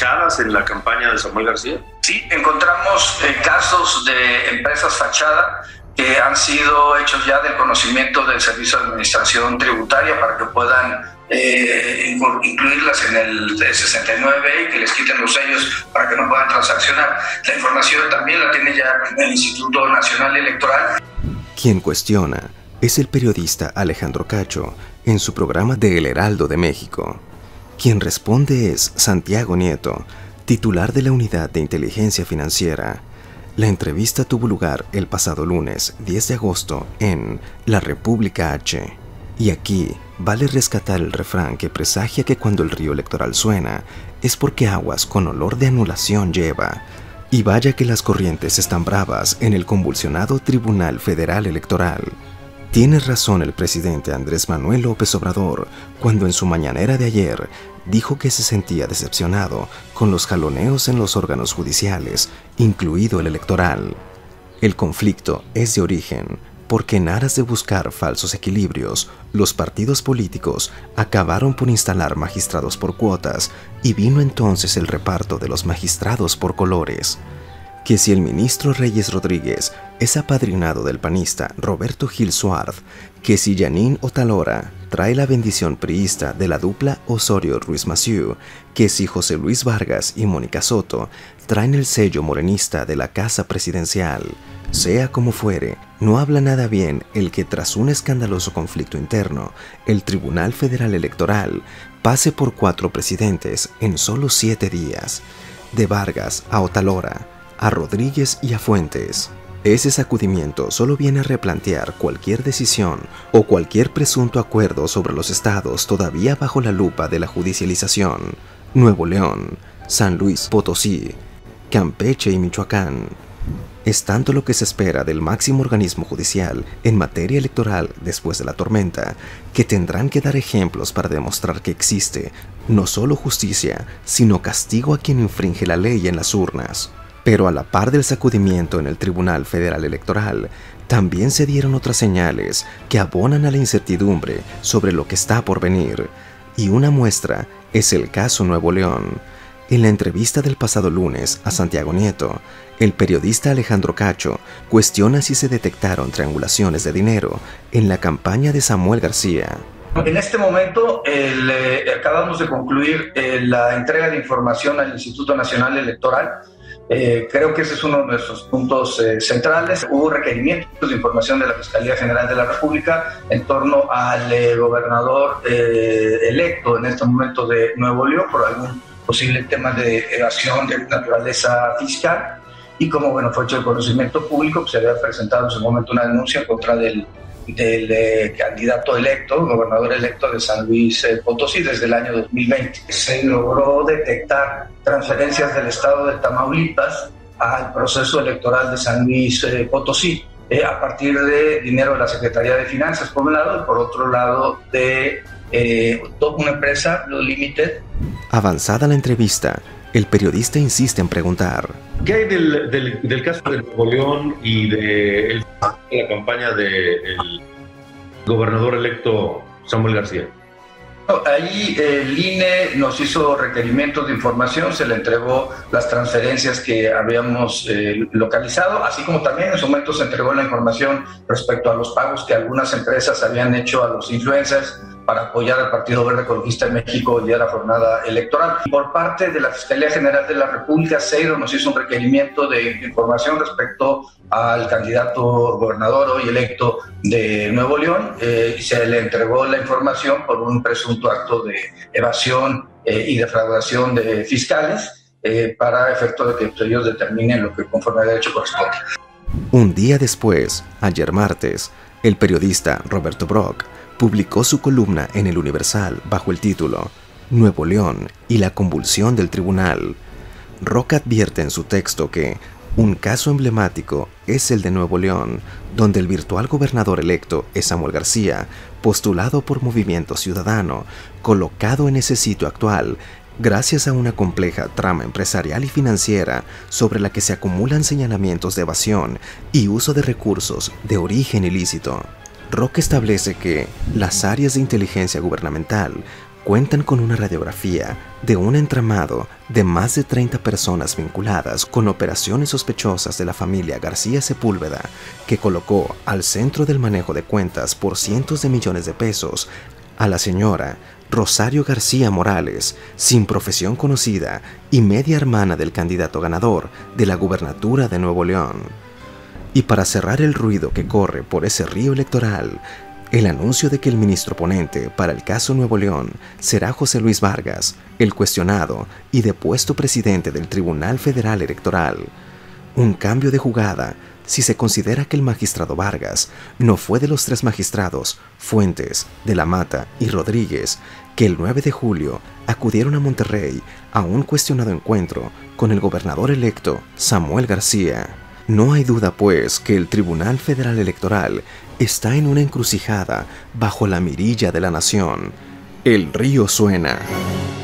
fachadas en la campaña de Samuel García? Sí, encontramos casos de empresas fachada que han sido hechos ya del conocimiento del Servicio de Administración Tributaria para que puedan incluirlas en el 69 y que les quiten los sellos para que no puedan transaccionar. La información también la tiene ya el Instituto Nacional Electoral. Quien cuestiona es el periodista Alejandro Cacho en su programa de El Heraldo de México. Quien responde es Santiago Nieto, titular de la Unidad de Inteligencia Financiera. La entrevista tuvo lugar el pasado lunes 10 de agosto en La República H. Y aquí vale rescatar el refrán que presagia que cuando el río electoral suena es porque aguas con olor de anulación lleva. Y vaya que las corrientes están bravas en el convulsionado Tribunal Federal Electoral. Tiene razón el presidente Andrés Manuel López Obrador cuando en su mañanera de ayer dijo que se sentía decepcionado con los jaloneos en los órganos judiciales, incluido el electoral. El conflicto es de origen porque en aras de buscar falsos equilibrios, los partidos políticos acabaron por instalar magistrados por cuotas y vino entonces el reparto de los magistrados por colores. Que si el ministro Reyes Rodríguez es apadrinado del panista Roberto Gil Suárez, que si Yanín Otalora trae la bendición priista de la dupla Osorio-Ruiz Massieu, que si José Luis Vargas y Mónica Soto traen el sello morenista de la Casa Presidencial. Sea como fuere, no habla nada bien el que tras un escandaloso conflicto interno, el Tribunal Federal Electoral pase por 4 presidentes en solo 7 días, de Vargas a Otalora, a Rodríguez y a Fuentes. Ese sacudimiento solo viene a replantear cualquier decisión o cualquier presunto acuerdo sobre los estados todavía bajo la lupa de la judicialización. Nuevo León, San Luis Potosí, Campeche y Michoacán. Es tanto lo que se espera del máximo organismo judicial en materia electoral después de la tormenta, que tendrán que dar ejemplos para demostrar que existe no solo justicia, sino castigo a quien infringe la ley en las urnas. Pero a la par del sacudimiento en el Tribunal Federal Electoral, también se dieron otras señales que abonan a la incertidumbre sobre lo que está por venir. Y una muestra es el caso Nuevo León. En la entrevista del pasado lunes a Santiago Nieto, el periodista Alejandro Cacho cuestiona si se detectaron triangulaciones de dinero en la campaña de Samuel García. En este momento acabamos de concluir la entrega de información al Instituto Nacional Electoral. Creo que ese es uno de nuestros puntos centrales. Hubo requerimientos de información de la Fiscalía General de la República en torno al gobernador electo en este momento de Nuevo León por algún posible tema de evasión de naturaleza fiscal. Y como fue hecho el conocimiento público, pues se había presentado en su momento una denuncia en contra del candidato electo, gobernador electo de San Luis Potosí desde el año 2020. Se logró detectar transferencias del estado de Tamaulipas al proceso electoral de San Luis Potosí a partir de dinero de la Secretaría de Finanzas por un lado y por otro lado de una empresa, Blue Limited. Avanzada la entrevista, el periodista insiste en preguntar: ¿qué hay del caso de Nuevo León y de la campaña del gobernador electo Samuel García? Ahí el INE nos hizo requerimientos de información, se le entregó las transferencias que habíamos localizado, así como también en su momento se entregó la información respecto a los pagos que algunas empresas habían hecho a los influencers para apoyar al Partido Verde Ecologista de México el día de la jornada electoral. Por parte de la Fiscalía General de la República, CEIRO nos hizo un requerimiento de información respecto al candidato gobernador hoy electo de Nuevo León y se le entregó la información por un presunto acto de evasión y defraudación de fiscales para efecto de que ellos determinen lo que conforme a derecho corresponde. Un día después, ayer martes, el periodista Roberto Brock publicó su columna en El Universal bajo el título Nuevo León y la convulsión del tribunal. Rock advierte en su texto que un caso emblemático es el de Nuevo León, donde el virtual gobernador electo es Samuel García, postulado por Movimiento Ciudadano, colocado en ese sitio actual gracias a una compleja trama empresarial y financiera sobre la que se acumulan señalamientos de evasión y uso de recursos de origen ilícito. Rock establece que las áreas de inteligencia gubernamental cuentan con una radiografía de un entramado de más de 30 personas vinculadas con operaciones sospechosas de la familia García Sepúlveda, que colocó al centro del manejo de cuentas por cientos de millones de pesos a la señora Rosario García Morales, sin profesión conocida y media hermana del candidato ganador de la gubernatura de Nuevo León. Y para cerrar el ruido que corre por ese río electoral, el anuncio de que el ministro ponente para el caso Nuevo León será José Luis Vargas, el cuestionado y depuesto presidente del Tribunal Federal Electoral. Un cambio de jugada si se considera que el magistrado Vargas no fue de los 3 magistrados, Fuentes, de la Mata y Rodríguez, que el 9 de julio acudieron a Monterrey a un cuestionado encuentro con el gobernador electo Samuel García. No hay duda, pues, que el Tribunal Federal Electoral está en una encrucijada bajo la mirilla de la nación. El río suena.